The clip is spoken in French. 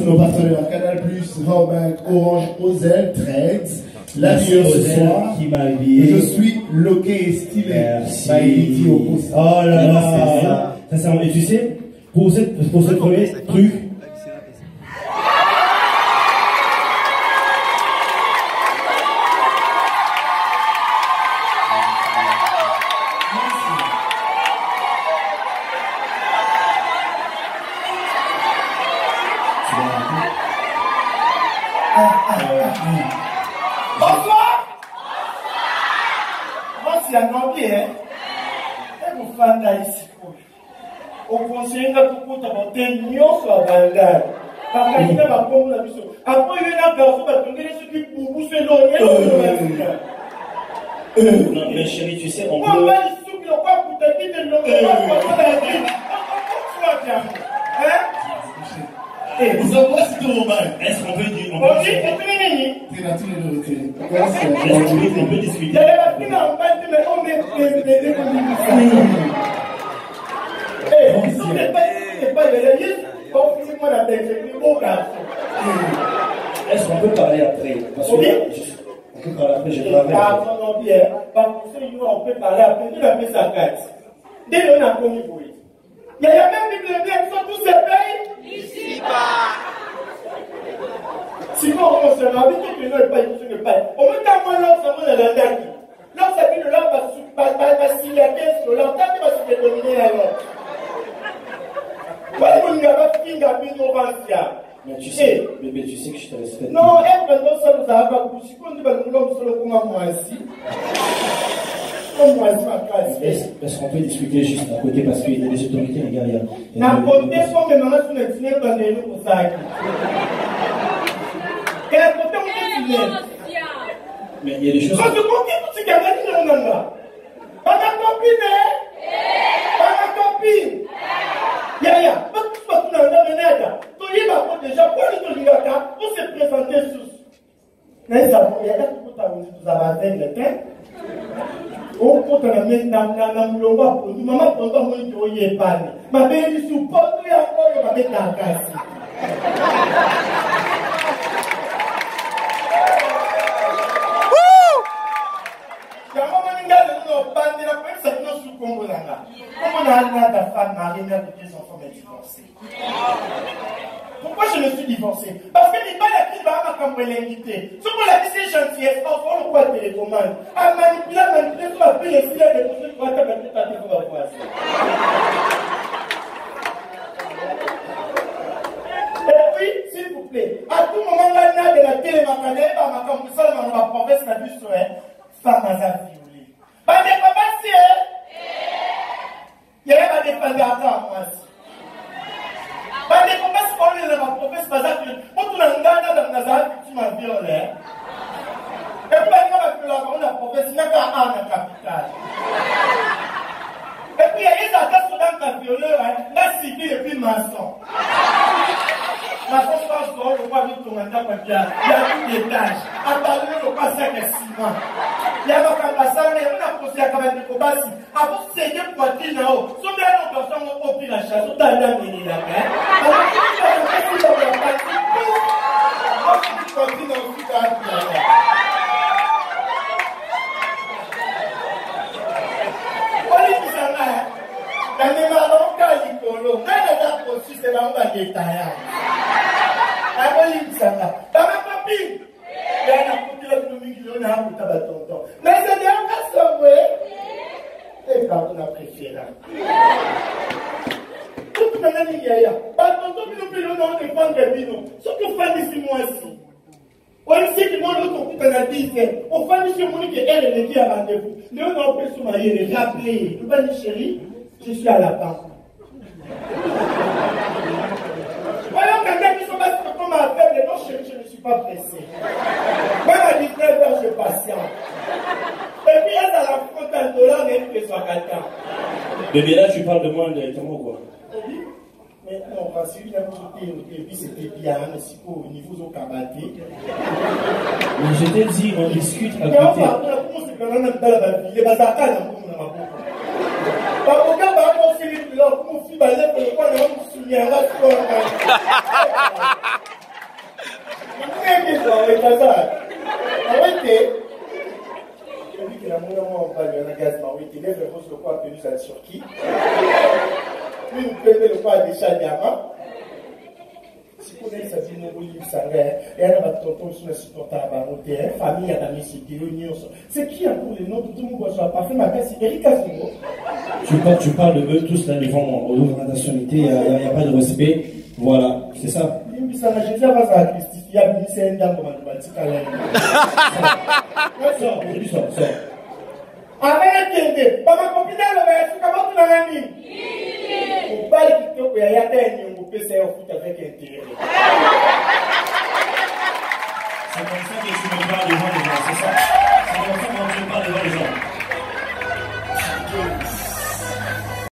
nos partenaires Canal+, Hawkbank, Orange, Ozel, Trends, la meilleure ce soir. Qui m'a habillé. Je suis loqué et stylé. Merci. Oh là là. Ça, et tu sais, pour ce premier truc, bonsoir. Moi, c'est un anglais, hein. Et vous faites là ici. Au conseil, on a beaucoup de temps sur la bandade. Parce qu'il y a un peu de mission. Après, il y a un garçon qui a dit que vous vous faites l'honneur. Non, mais chérie, tu sais, on peut... Nous avons c'est tout normal. Est-ce qu'on peut dire... On peut discuter. Est-ce qu'on peut parler après? Parce que on peut parler après, je travaille. On peut parler après, il a fait sa carte. Dès qu'on a commis pour lui. Il y a même des bibliothèques qui sont tous ces pays. Ici-bas. Sinon, on se l'a dit que ne pas, il ne pas. Au moins, quand on l'a fait, on l'a dit. Lorsque le l'a va s'il y a 15 dollars, tant qu'il va se déterminer alors. Pourquoi il n'y a pas de film à Binovancia? Mais tu sais, bébé, tu sais que je te respecte. Non, elle maintenant, ça nous a pas couché. Quand nous allons nous sur le comment moi ici. Comme moi ici, ma classe. Est-ce qu'on peut discuter juste à côté parce qu'il y a des autorités, les gars, il y a... N'a côté, comme maintenant, sur le dîner, dans les loups pour ça. Et à côté, on peut dîner. Mais il y a des choses... Parce que quand tu gagnes, tu n'en as pas. Pas ma copine, hein? Pas ma copine. Yaya, pas que tu sois tout dans le ménage. Tu y vas déjà, pour le Tolingaka, pour se présenter sous. Mais ça, il y a tout à l'heure, avec le temps. On compte la main dans le loba pour nous. Maman, pendant mon tour, il est pas. Ma belle, il supporte, il y a encore, il va mettre la casse. Pourquoi je me suis divorcé? Parce que les balles qui va comme l'invité. Ce qu'on a dit, c'est gentillesse. Parfois, on voit télécommande. À manipuler, on va payer les filles de choses pour attendre la télécommande. Et puis, s'il vous plaît, à tout moment, là, de la télé, ma comme ça, on va promettre la vue sur elle. Femme à violée. Bah, mais pas passer, hein? Il y a pas dépendre à moi. Bah, mais comment est-ce qu'on est dans ma promesse, par exemple, quand on a un gars dans Nazareth, tu m'as violé. Et puis, on a promesse, il n'y a qu'à un capital. Et puis, il y a des attaques dans ta violeur, là, civil et puis maçon. Maçon, je pense qu'on ne voit pas ton mandat, il y a tout des tâches. À part le pas ça que 6 mois. Il y a ma campagne, on a posé la campagne de Kobasi. Avant de saigner poitrine là-haut, si on a une personne au pire la chasse, on a la mine là-bas. Alors, si on a une personne dans la partie, on continue ensuite à la la même avant qu'à l'icolo, mais les gars aussi, c'est là où on va détailler. La bonne Sanga. Dans ma copine, il y a un côté de l'autonomie qui est un peu de tonton. Mais c'est bien qu'à sauver. Et quand on a préféré. Tout le monde est là. Pas tonton, nous pouvons nous défendre des binômes. Surtout fan d'ici moi ici. On sait que moi, l'autre coupe à la dizaine. On fait du sur qui est elle qui a rendez-vous. Nous, on peut se marier, rappeler. Nous, ben, chérie, je suis à la banque. Voilà, quand ils sont passés comme à faire, mais non, je ne suis pas pressé. Moi, ma dit, frère, je patiente. Et puis, elle, à la frontière de $, même que ce soit quelqu'un. Bébé, là, tu parles de moi directement ou quoi? Oui. Mais non, parce qu'il a et puis c'était bien, mais si au niveau de Kabaté. Mais je t'ai dit, on discute à côté. Comment c'est quand même dans la vie? Les bazars, dans le monde. Par contre, on va continuer de leur conflit, on va se souvenir là. bazar. Arrêtez. Je dis que la monnaie, on va lui en gaz, mais oui, il est vraiment le quoi appelé ça sur qui. Puis vous prenez le quoi des chaliamas. Si vous connaissez ça, vous avez et elle a tonton sur le supportable à monter, famille à la mission, c'est qui a pour les noms de tout le monde soit parfait, ma casse, Eric Azungo. Tu parles de eux tous là, ils vont au niveau de la nationalité, il n'y a pas de respect. Voilà, c'est ça. Ça m'a dit, avant ça, il y a une scène dans le monde, Sors. Avec quelqu'un, ma copine, elle est comment tu l'as mis? Au bal qui te fait, il y a des gens qui peuvent foot avec intérêt. C'est comme ça que tu me parles devant les gens, c'est ça. C'est comme ça que tu me parles devant les gens.